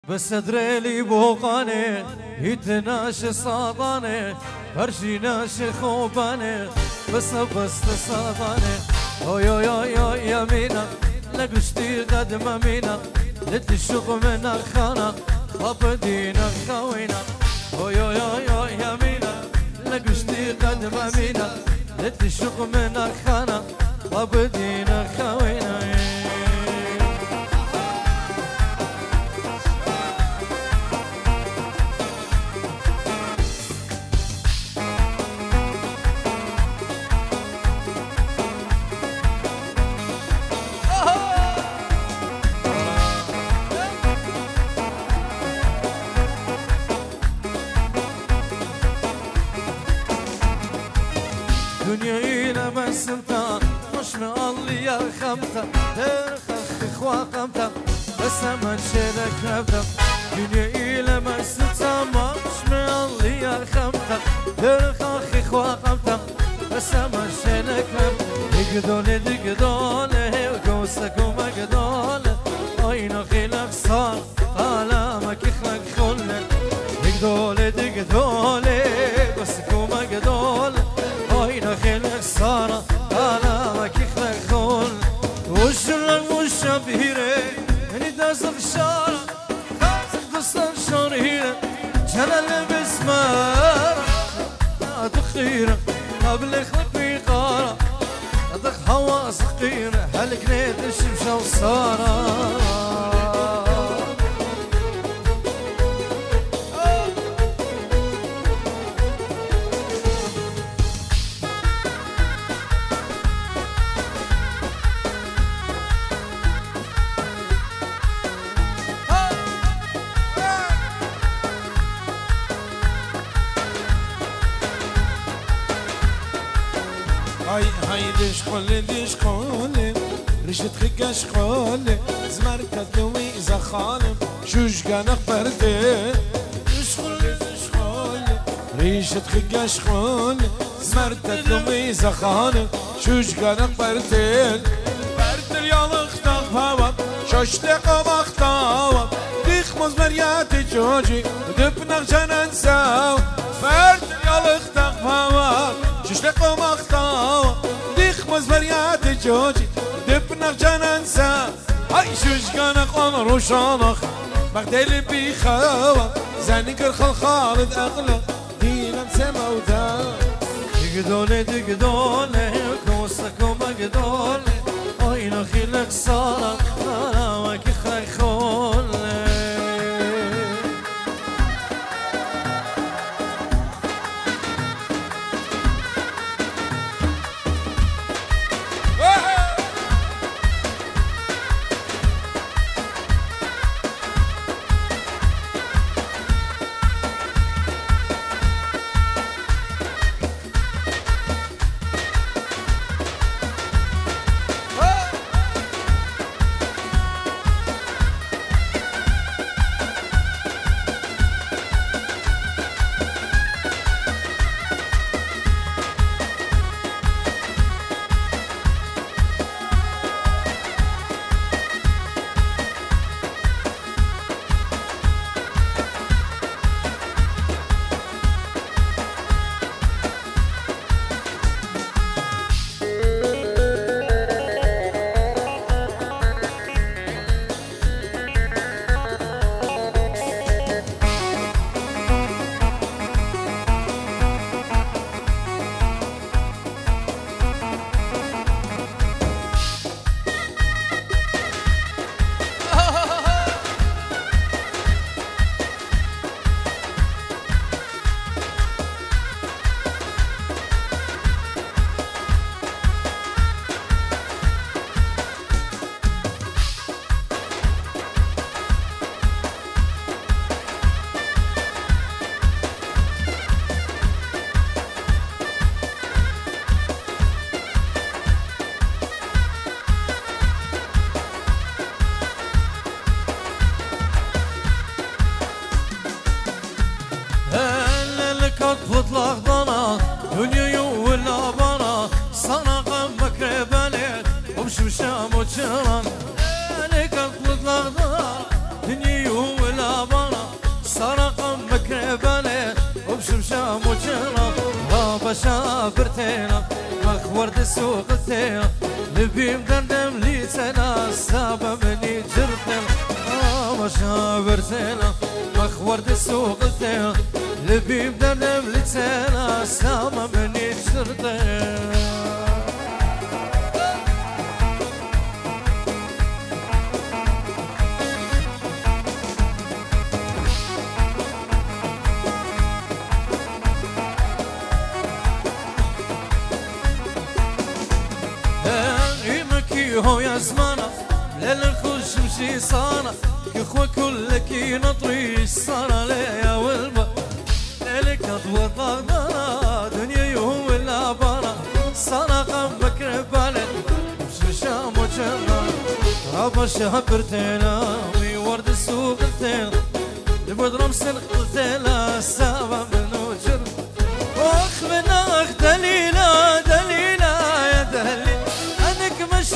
بصدر لي بوقاني يتناش صاباني فرشيناش خوباني بس صاباني اوي اوي اوي اوي يمينا لقشتي قدم مينا لتشوق من خانا خبدينا خوينا اوي اوي اوي اوي يمينا لقشتي قدم مينا لتشوق من خانا خبدينا خوينا دنيا بس انت مش مقلي يا خمسة درخ خواقمتا بس ما تشيلك نبدا دنيا بس انت مش مقلي يا خمسة درخ خواقمتا بس ما تشيلك نبدا دقدولي وقوسك ومقدولي اين خيلك صار قلامك يخلق خلك دقدولي قوسك ومقدولي اين خيلك صار قلامك يخلق خل وشلك والشبيرة اني دازق شارع خازق دستان شريرة جلال بسمارة تخيرة قبل خلق بيقارة ادق هوا صقيرة هلك نيت الشمشة وصارة هاي دش خاله رشت خيقاش خاله زمركت لوي إذا خالم شوش قانق برده دش خاله رشت خيقاش خاله زمركت لوي إذا خالم شوش قانق برده برده يالخ تغفاوم شاشتق مختاوم ديخ مزمريات جوجي ودبنغ جنن ساو برده يالخ تغفاوم شاشتق مختاوم مزبريات جوجي دبنغ جننسا هاي شوش قانق انا روشانخ مغدل بيخاوة زنكر خالد اغلى دينا مسمودا دقدولي كوسك ومقدولي اين خيلك صار قلامك يخلق خلي تطلق ضنا دنيا ولا بنا صنع قمك ربالي ومشمشام وشران لك تطلق ضنا دنيا ولا سوقتي لبي مدندم لي سنة سابا مني جرتي ما شابرتينا مخورد سوقتي لبي مدندم لي سنة سابا مني جرتي هو يا زمانة ليل نخش مشي صانا كخوة كلك نطريش صانا ليا والبا ليلك تطوى طاقنا دنيا يهو ولا بانا صانا قمك ربالي مش شام وجنا رابا شهبرتنا مي ورد السوق التين لبدرم سنقلتنا سابا من وجر واخ من اخ دليلا دليلا يا دليل انك مش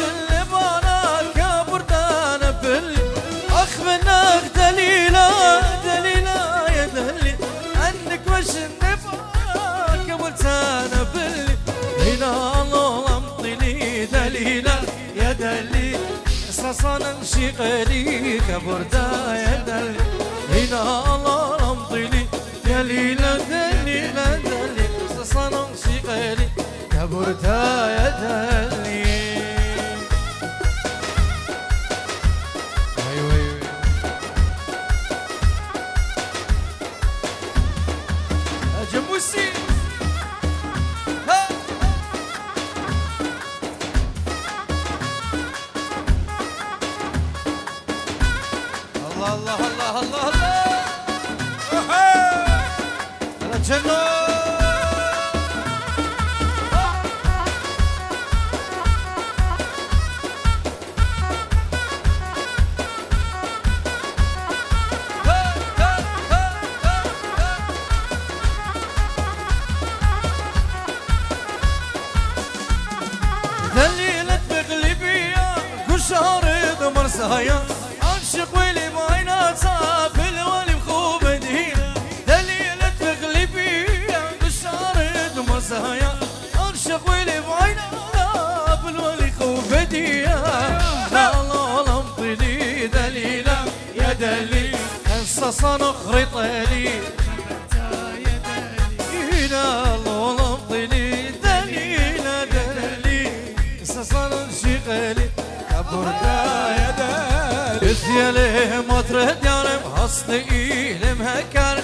دليلا دليلا يا دليل انك وش النباك قبلتانا باللي هنا الله امطني دليلا يا دليل صاصانا نمشي قلي كبرتا يا دليل هنا الله امطني دليلا دليلا دليل صاصانا نمشي قلي كبرتا يا دليل جموسي ها الله الله الله الله الله على الجنة دليلة بغلبية كل شهر دمر سهيا أنشق ويلي بعيناتها في الوالي بخوب دهينا دليلة بغلبية كل شهر دمر سهيا أنشق ويلي بعيناتها في الوالي خوب دهينا لا الله لمطلي دليلة يا دليل قصصا نخرط لي يا الله لمطلي دليلة دليل صار شغلي كبرتا يا دليل اثيالي مطرد يارم حصني لمهكر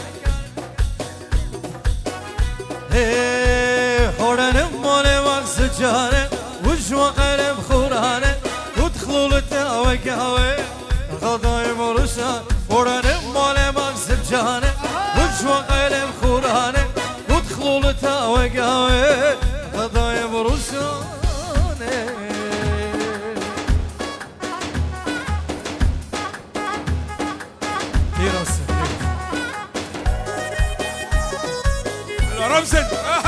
حورنم مالي وقت جارم وجوا قلب خورانم ودخلوا للتاوي قهوي غضاي مرشان حورنم مالي وقت جارم وجوا قلب خورانم ودخلوا للتاوي قهوي غضاي مرشان رمزن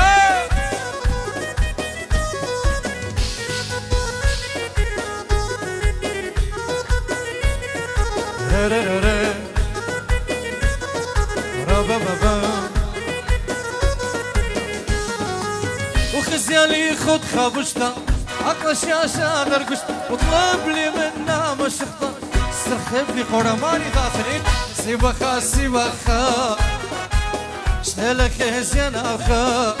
وخزيالي خد خبشتا عقل شاشة درقشت وطلب لي منا مشفطة استرخب لي قرماني داخلين سيبخا سيبخا شتلك هزيان أخا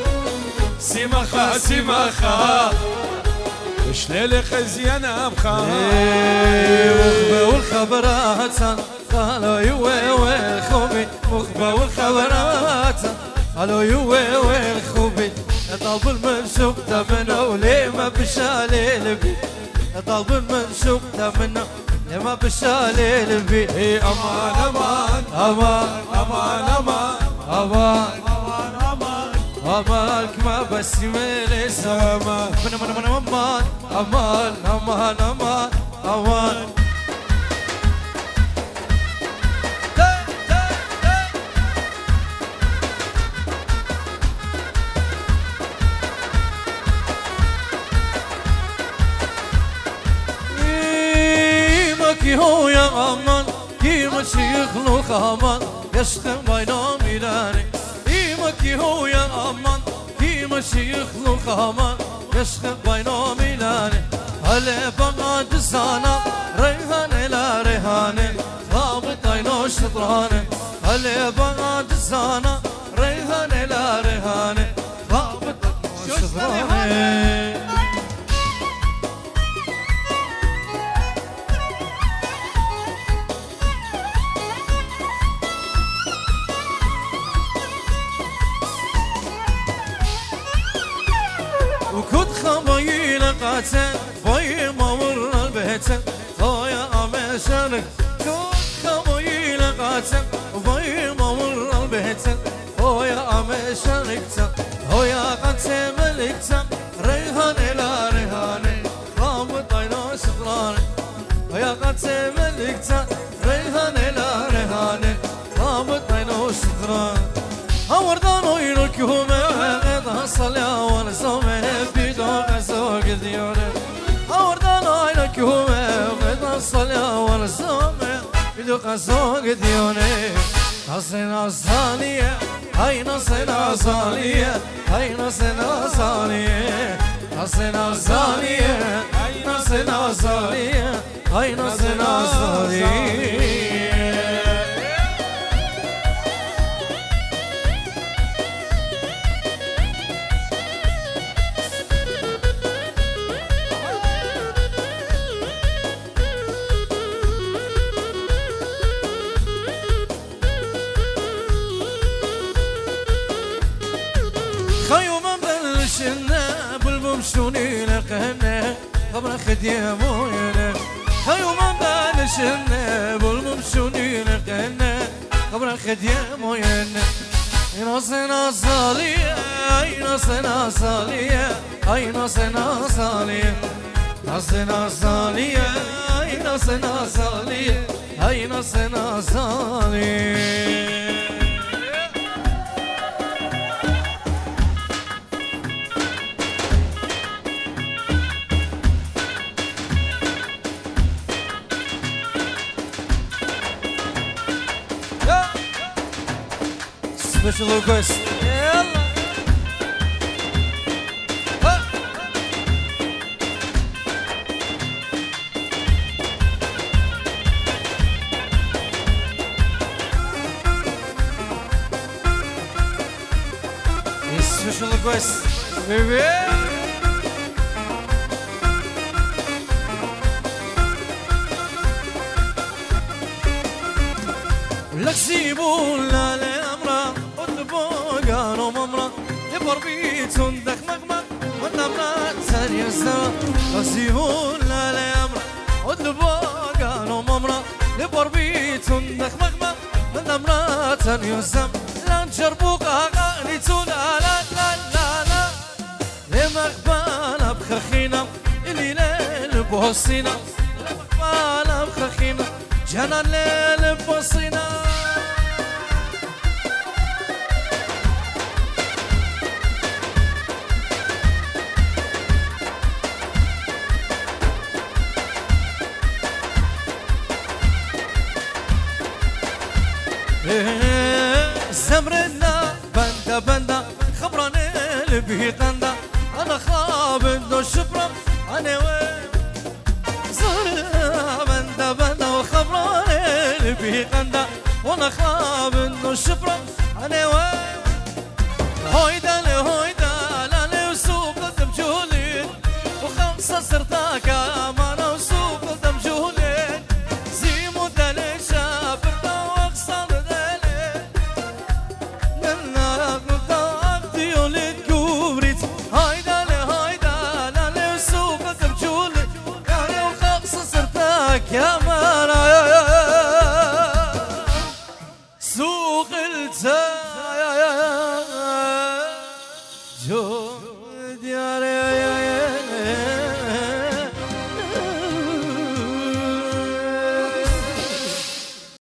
سيمخا سيمخا شليلك هزيان أبخا مخبى والخبرات قالوا يوي والخوبي مخبى والخبرات قالوا يوي والخوبي طلب المنشوب تمنه وليه ما بشالي لبي طلب المنشوب تمنه ليه ما بشالي لبي أمان أمان أمان أمان أمان أمان أمالك ما بس يميلي سما من أمان أمان أمان أمان أمان كي هو يا أمان كي ماشي يخلق أمان يشتم بينام إلاني كي هو يا أمان كي ماشي يخلق أمان يشخب بينو ميلاني هلا بقى جسانا ريهاني لا ريهاني رابط عينو شطراني هلا بقى جسانا ريهاني لا ريهاني رابط عينو شطراني وكنت خبايل قاتل باي مور البيت هايا امشانك كنت خبايل قاتل باي مور البيت هايا امشانك هايا قاتل ملكت ريهاني لا ريهاني رابط عينو شطراني هايا قاتل ملكت ريهاني لا ريهاني رابط عينو شطراني اوردانو يركهم صليا وانا سومه بيدو قسوق ديونه اوردانو يركهم صليا وانا سومه بيدو قسوق ديونه نصنا صاليه هاي نصنا صاليه هاي نصنا صاليه نصنا صاليه هاي نصنا صاليه هاي نصنا صاليه بلبمشوني لقهنا قبل خديم ويانا خيوما بلشنا بلبمشوني لقهنا قبل خديم ويانا نصنا صالية أي نصنا صالية أي نصنا صالية نصنا صالية أي نصنا صالية أي نصنا صالية Special request. يلا Special request. Baby. لك سيبوا لا لأمرا قانو ممرا يبربيت وندخ مغمق والنمرا ثانية السما غسيبون لا ليمرا ودلبا قانو ممرا يبربيت وندخ مغمق والنمرا ثانية السما لا نجربوك أغانيتو لا لا لا لا لا لمقبانا بخخينا اللي ليل بوصينا لمقبانا بخخينا جانا الليل بوصينا زمرنا بندا بندا خبراني لبي قندا انا خاب دو شبرم انا وين زمرنا بندا بندا وخبراني لبي قندا وانا خاب دو شبرم انا وين هويدا لهويدا لا لوسوق قدم جولي وخمسه صرتاك